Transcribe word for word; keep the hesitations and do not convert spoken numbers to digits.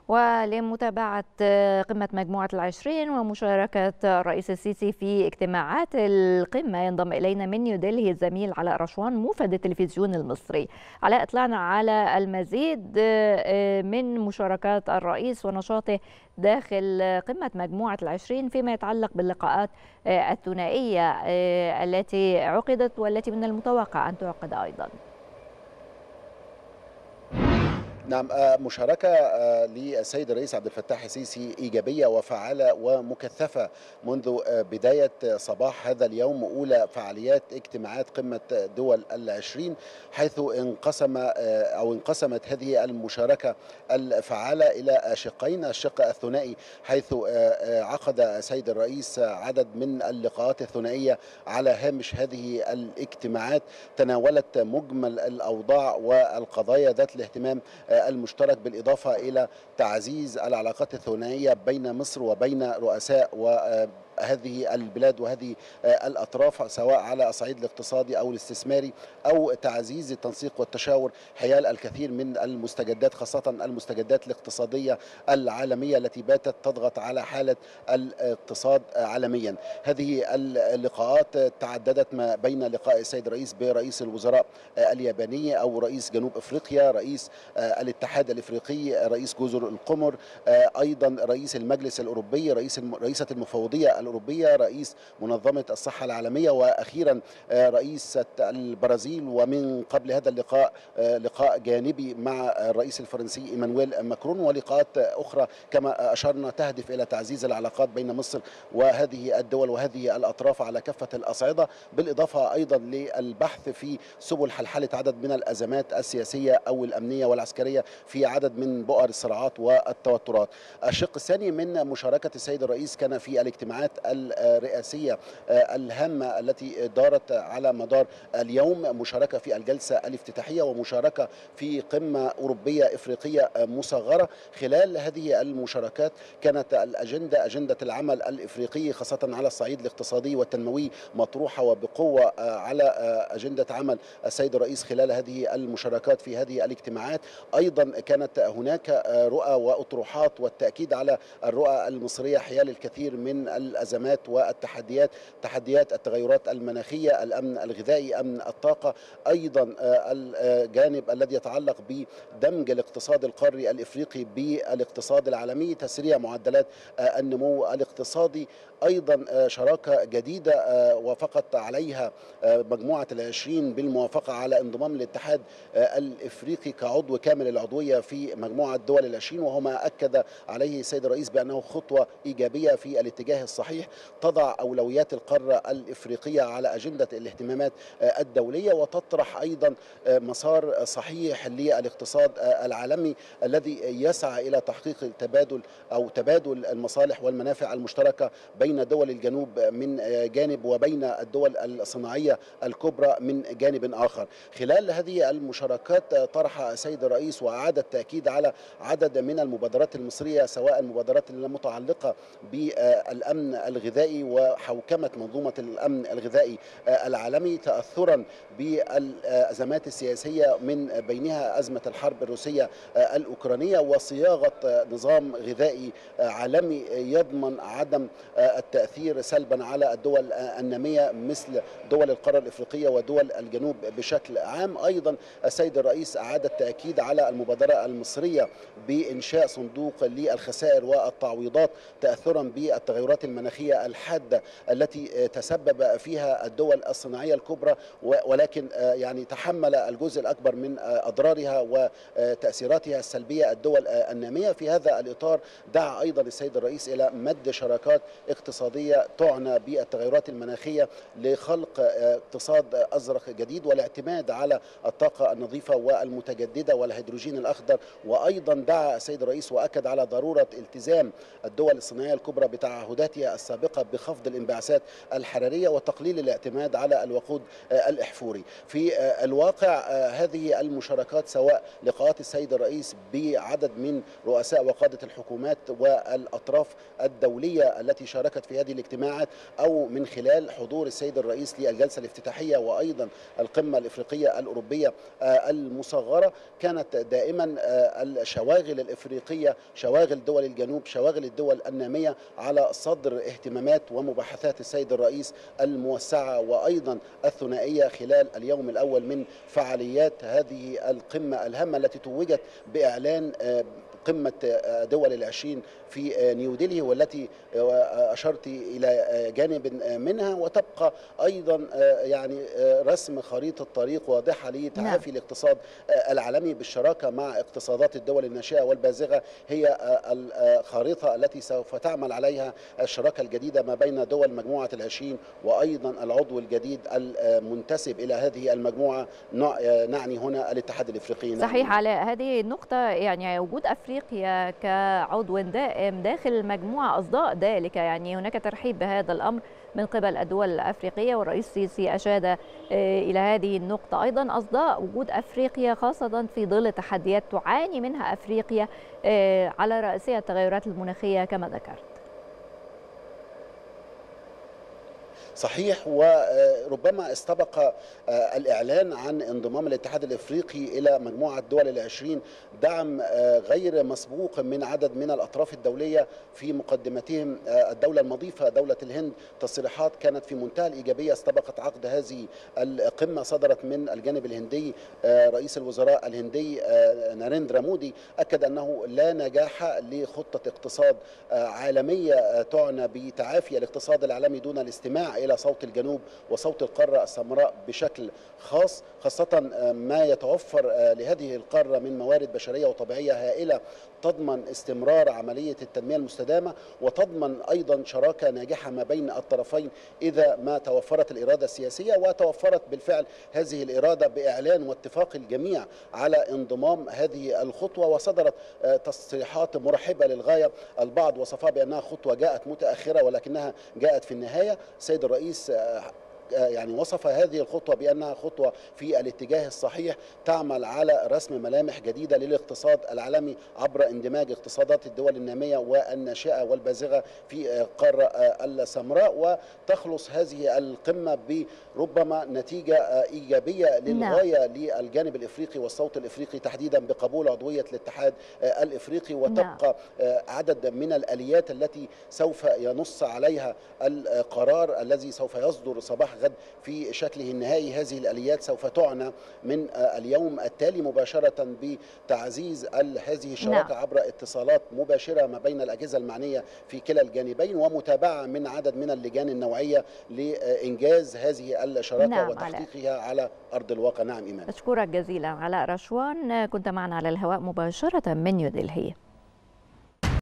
ولمتابعة قمة مجموعة العشرين ومشاركة الرئيس السيسي في اجتماعات القمة ينضم إلينا من نيودلهي الزميل علاء رشوان موفد التلفزيون المصري. علاء، اطلعنا على المزيد من مشاركات الرئيس ونشاطه داخل قمة مجموعة العشرين فيما يتعلق باللقاءات الثنائية التي عقدت والتي من المتوقع أن تعقد أيضا. نعم، مشاركة للسيد الرئيس عبد الفتاح السيسي إيجابية وفعالة ومكثفة منذ بداية صباح هذا اليوم، أولى فعاليات اجتماعات قمة دول العشرين، حيث انقسم أو انقسمت هذه المشاركة الفعالة إلى شقين. الشق الثنائي حيث عقد السيد الرئيس عدد من اللقاءات الثنائية على هامش هذه الاجتماعات تناولت مجمل الأوضاع والقضايا ذات الاهتمام المشترك، بالإضافة إلى تعزيز العلاقات الثنائية بين مصر وبين رؤساء وهذه البلاد وهذه الأطراف، سواء على الصعيد الاقتصادي أو الاستثماري أو تعزيز التنسيق والتشاور حيال الكثير من المستجدات، خاصة المستجدات الاقتصادية العالمية التي باتت تضغط على حالة الاقتصاد عالميا. هذه اللقاءات تعددت ما بين لقاء السيد الرئيس برئيس الوزراء الياباني أو رئيس جنوب أفريقيا، رئيس الاتحاد الافريقي، رئيس جزر القمر، ايضا رئيس المجلس الاوروبي، رئيس رئيسه المفوضيه الاوروبيه، رئيس منظمه الصحه العالميه، واخيرا رئيسه البرازيل. ومن قبل هذا اللقاء لقاء جانبي مع الرئيس الفرنسي ايمانويل ماكرون، ولقاءات اخرى كما اشرنا تهدف الى تعزيز العلاقات بين مصر وهذه الدول وهذه الاطراف على كافه الاصعده، بالاضافه ايضا للبحث في سبل حلحله عدد من الازمات السياسيه او الامنيه والعسكريه في عدد من بؤر الصراعات والتوترات. الشق الثاني من مشاركة السيد الرئيس كان في الاجتماعات الرئاسية الهامة التي دارت على مدار اليوم، مشاركة في الجلسة الافتتاحية ومشاركة في قمة أوروبية إفريقية مصغرة. خلال هذه المشاركات كانت الأجندة أجندة العمل الإفريقي خاصة على الصعيد الاقتصادي والتنموي مطروحة وبقوة على أجندة عمل السيد الرئيس خلال هذه المشاركات في هذه الاجتماعات. أيضا كانت هناك رؤى وأطروحات والتأكيد على الرؤى المصرية حيال الكثير من الأزمات والتحديات، تحديات التغيرات المناخية، الأمن الغذائي، أمن الطاقة، أيضا الجانب الذي يتعلق بدمج الاقتصاد القاري الإفريقي بالاقتصاد العالمي، تسريع معدلات النمو الاقتصادي، أيضا شراكة جديدة وافقت عليها مجموعة العشرين بالموافقة على انضمام الاتحاد الإفريقي كعضو كامل العضوية في مجموعة دول العشرين، وهو ما أكد عليه السيد الرئيس بأنه خطوة إيجابية في الاتجاه الصحيح تضع أولويات القارة الإفريقية على أجندة الاهتمامات الدولية، وتطرح أيضا مسار صحيح للاقتصاد العالمي الذي يسعى إلى تحقيق التبادل أو تبادل المصالح والمنافع المشتركة بين دول الجنوب من جانب وبين الدول الصناعية الكبرى من جانب آخر. خلال هذه المشاركات طرح السيد الرئيس وأعاد التأكيد على عدد من المبادرات المصرية، سواء المبادرات المتعلقة بالأمن الغذائي وحوكمة منظومة الأمن الغذائي العالمي، تأثرا بالأزمات السياسية من بينها أزمة الحرب الروسية الأوكرانية، وصياغة نظام غذائي عالمي يضمن عدم التأثير سلبا على الدول النامية مثل دول القارة الإفريقية ودول الجنوب بشكل عام. أيضا السيد الرئيس أعاد التأكيد على المبادرة المصرية بإنشاء صندوق للخسائر والتعويضات تأثرا بالتغيرات المناخية الحادة التي تسبب فيها الدول الصناعية الكبرى، ولكن يعني تحمل الجزء الأكبر من أضرارها وتأثيراتها السلبية الدول النامية. في هذا الإطار دعا أيضا السيد الرئيس إلى مد شراكات اقتصادية تعنى بالتغيرات المناخية لخلق اقتصاد أزرق جديد والاعتماد على الطاقة النظيفة والمتجددة والهيدروجين الأخضر. وأيضا دعا السيد الرئيس وأكد على ضرورة التزام الدول الصناعية الكبرى بتعهداتها السابقة بخفض الانبعاثات الحرارية وتقليل الاعتماد على الوقود الإحفوري. في الواقع هذه المشاركات سواء لقاءات السيد الرئيس بعدد من رؤساء وقادة الحكومات والأطراف الدولية التي شاركت في هذه الاجتماعات أو من خلال حضور السيد الرئيس للجلسة الافتتاحية وأيضا القمة الإفريقية الأوروبية المصغرة، كانت دائما الشواغل الإفريقية، شواغل دول الجنوب، شواغل الدول النامية على صدر اهتمامات ومباحثات السيد الرئيس الموسعة وأيضا الثنائية خلال اليوم الأول من فعاليات هذه القمة الهامة التي توجت بإعلان قمة دول العشرين في نيودلهي، والتي أشرت إلى جانب منها، وتبقى أيضا يعني رسم خريطة طريق واضحة لتعافي نعم. الاقتصاد العالمي بالشراكة مع اقتصادات الدول الناشئة والبازغة، هي الخريطة التي سوف تعمل عليها الشراكة الجديدة ما بين دول مجموعة العشرين وأيضا العضو الجديد المنتسب إلى هذه المجموعة، نعني هنا الاتحاد الإفريقي. صحيح. على هذه النقطة يعني وجود أفريقيا كعضو دائم داخل المجموعة أصداء ذلك، يعني هناك ترحيب بهذا الأمر من قبل الدول الأفريقية، والرئيس السيسي أشاد إلى هذه النقطة. أيضا أصداء وجود أفريقيا خاصة في ظل تحديات تعاني منها أفريقيا على رأسها التغيرات المناخية كما ذكرت. صحيح، وربما استبق الإعلان عن انضمام الاتحاد الإفريقي إلى مجموعة دول العشرين دعم غير مسبوق من عدد من الأطراف الدولية، في مقدمتهم الدولة المضيفة دولة الهند. تصريحات كانت في منتهى الإيجابية استبقت عقد هذه القمة صدرت من الجانب الهندي. رئيس الوزراء الهندي ناريندرا مودي أكد أنه لا نجاح لخطة اقتصاد عالمية تعنى بتعافي الاقتصاد العالمي دون الاستماع إلى صوت الجنوب وصوت القارة السمراء بشكل خاص، خاصة ما يتوفر لهذه القارة من موارد بشرية وطبيعية هائلة تضمن استمرار عملية التنمية المستدامة، وتضمن أيضا شراكة ناجحة ما بين الطرفين إذا ما توفرت الإرادة السياسية. وتوفرت بالفعل هذه الإرادة بإعلان واتفاق الجميع على انضمام هذه الخطوة، وصدرت تصريحات مرحبة للغاية. البعض وصفها بأنها خطوة جاءت متأخرة ولكنها جاءت في النهاية. السيد الرئيس يعني وصف هذه الخطوة بأنها خطوة في الاتجاه الصحيح، تعمل على رسم ملامح جديدة للاقتصاد العالمي عبر اندماج اقتصادات الدول النامية والناشئة والبازغة في القارة السمراء، وتخلص هذه القمة بربما نتيجة إيجابية للغاية للجانب الإفريقي والصوت الإفريقي تحديدا بقبول عضوية الاتحاد الإفريقي. وتبقى عدد من الآليات التي سوف ينص عليها القرار الذي سوف يصدر صباح غد في شكله النهائي. هذه الآليات سوف تعنى من اليوم التالي مباشرة بتعزيز هذه الشراكة عبر اتصالات مباشرة ما بين الأجهزة المعنية في كلا الجانبين، ومتابعة من عدد من اللجان النوعية لإنجاز هذه الشراكة نعم وتحقيقها على أرض الواقع. نعم إيمان، أشكرك جزيلا علاء رشوان، كنت معنا على الهواء مباشرة من نيودلهي.